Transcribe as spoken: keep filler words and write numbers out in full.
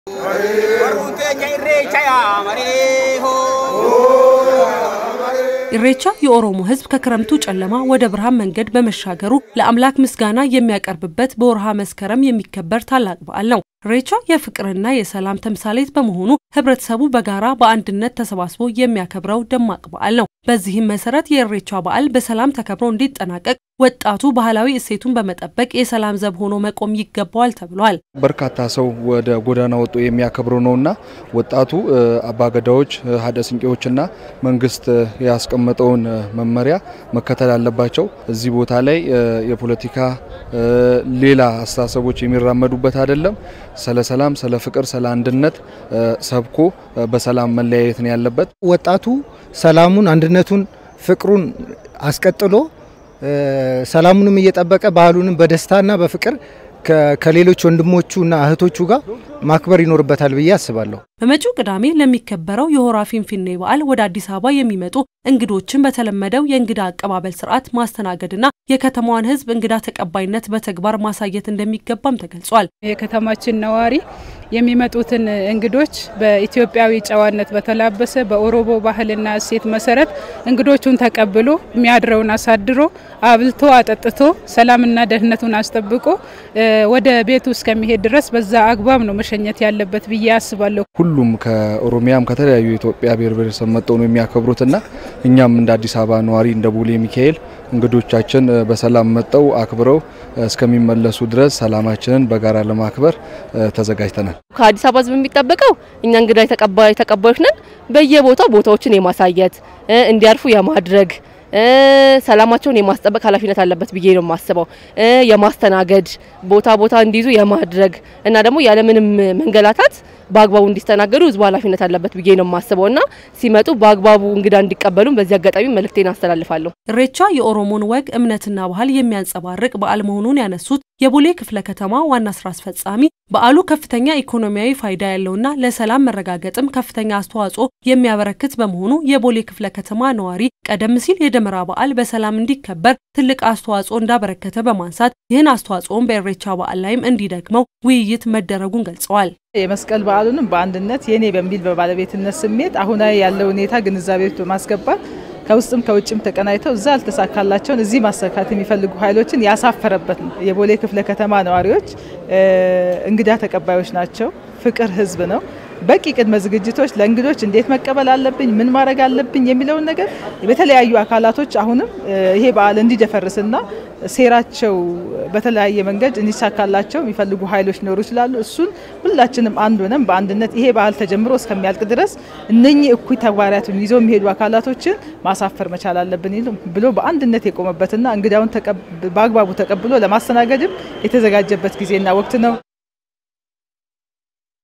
ኢሬቻ የኦሮሞ ህዝብ ከክረምቱ ጨለማ ወደ ብርሃን መንገድ በመሻገሩ ለአምላክ ምስጋና የሚያቀርብበት በወርሃ መስከረም የሚከበር ታላቅ በዓል ነው። ኢሬቻ የፍቅርና የሰላም ተምሳሌት በመሆኑ ህብረተሰቡ በጋራ በአንድነት ተሰባስቦ የሚያከብረው ደማቅ በዓል ነው። በዚህም መሰረት የኢሬቻ በዓል በሰላም ተከብሮ እንዲጠናቀቅ ወጣቱ ባህላዊ እሴቱን በመጠበቅ የሰላም ዘብ ሆኖ መቆም ይገባዋል ተብሏል። በርካታ ሰው ወደ ጎዳና ወጥቶ የሚያከብረው ነውና ወጣቱ አባገዳዎች ሀደ ስንቄዎችና መንግስት ያስቀመጠውን መመሪያ መከተል አለባቸው። እዚህ ቦታ ላይ የፖለቲካ ሌላ አስተሳሰቦች የሚራመዱበት አይደለም። ስለ ሰላም፣ ስለ ፍቅር፣ ስለ አንድነት ሰብኮ በሰላም መለያየት ነው ያለበት። ወጣቱ ሰላሙን፣ አንድነቱን፣ ፍቅሩን አስቀጥሎ ሰላሙንም እየጠበቀ ባህሉንም በደስታና በፍቅር ከሌሎች ወንድሞቹና እህቶቹ ጋር ማክበር ይኖርበታል ብዬ አስባለሁ። በመጪው ቅዳሜ ለሚከበረው የሆራ ፊንፊኔ በዓል ወደ አዲስ አበባ የሚመጡ እንግዶችን በተለመደው የእንግዳ አቀባበል ስርዓት ማስተናገድና የከተማዋን ህዝብ እንግዳ ተቀባይነት በተግባር ማሳየት እንደሚገባም ተገልጿል። የከተማችን ነዋሪ የሚመጡትን እንግዶች በኢትዮጵያዊ ጨዋነት በተላበሰ በኦሮሞ ባህልና እሴት መሰረት እንግዶቹን ተቀብሎ የሚያድረውን አሳድሮ አብልቶ አጠጥቶ ሰላምና ደህንነቱን አስጠብቆ ወደ ቤቱ እስከሚሄድ ድረስ በዛ አግባብ ነው መሸኘት ያለበት ብዬ አስባለሁ። ሁሉም ከኦሮሚያም ከተለያዩ የኢትዮጵያ ብሔር ብሔረሰብ መጥተው ነው የሚያከብሩትና እኛም እንደ አዲስ አበባ ነዋሪ እንደ ቡሌ ሚካኤል እንግዶቻችን በሰላም መጥተው አክብረው እስከሚመለሱ ድረስ ሰላማችንን በጋራ ለማክበር ተዘጋጅተናል። ከአዲስ አበባ ህዝብ የሚጠበቀው እኛ እንግዳ ተቀባይ ተቀባዮች ነን። በየቦታው ቦታዎችን የማሳየት እንዲያርፉ የማድረግ ሰላማቸውን የማስጠበቅ ኃላፊነት አለበት ብዬ ነው ማስበው። የማስተናገድ ቦታ ቦታ እንዲይዙ የማድረግ እና ደግሞ ያለ ምንም መንገላታት በአግባቡ እንዲስተናገዱ ህዝቡ ኃላፊነት አለበት ብዬ ነው ማስበውና ሲመጡ በአግባቡ እንግዳ እንዲቀበሉ በዚህ አጋጣሚ መልእክቴን አስተላልፋለሁ። ኢሬቻ የኦሮሞን ወግ እምነትና ባህል የሚያንጸባርቅ በዓል መሆኑን ያነሱት የቡሌ ክፍለ ከተማ ዋና ስራ አስፈጻሚ በዓሉ ከፍተኛ ኢኮኖሚያዊ ፋይዳ ያለውና ለሰላም መረጋገጥም ከፍተኛ አስተዋጽኦ የሚያበረክት በመሆኑ የቡሌ ክፍለ ከተማ ነዋሪ ቀደም ሲል የደመራ በዓል በሰላም እንዲከበር ትልቅ አስተዋጽኦ እንዳበረከተ በማንሳት ይህን አስተዋጽኦን በኢሬቻ በዓል ላይም እንዲደግመው ውይይት መደረጉን ገልጸዋል። የመስቀል በዓሉንም በአንድነት የኔ በሚል በባለቤትነት ስሜት አሁናዊ ያለው ሁኔታ ግንዛቤ ውስጥ በማስገባት ከውስጥም ከውጭም ተቀናይተው እዛ አልተሳካላቸውን እዚህ ማሳካት የሚፈልጉ ኃይሎችን ያሳፈረበት ነው። የቡሌ ክፍለ ከተማ ነዋሪዎች እንግዳ ተቀባዮች ናቸው። ፍቅር ህዝብ ነው። በቂ ቅድመ ዝግጅቶች ለእንግዶች እንዴት መቀበል አለብኝ ምን ማድረግ አለብኝ የሚለው ነገር በተለያዩ አካላቶች አሁንም ይሄ በዓል እንዲደፈርስና ሴራቸው በተለያየ መንገድ እንዲሳካላቸው የሚፈልጉ ኃይሎች ኖሩ ይችላሉ። እሱን ሁላችንም አንድ ሆነን በአንድነት ይሄ በዓል ተጀምሮ እስከሚያልቅ ድረስ እነኚህ እኩይ ተግባራቱን ይዘው የሚሄዱ አካላቶችን ማሳፈር መቻል አለብን ብሎ በአንድነት የቆመበትና እንግዳውን በአግባቡ ተቀብሎ ለማስተናገድም የተዘጋጀበት ጊዜና ወቅት ነው።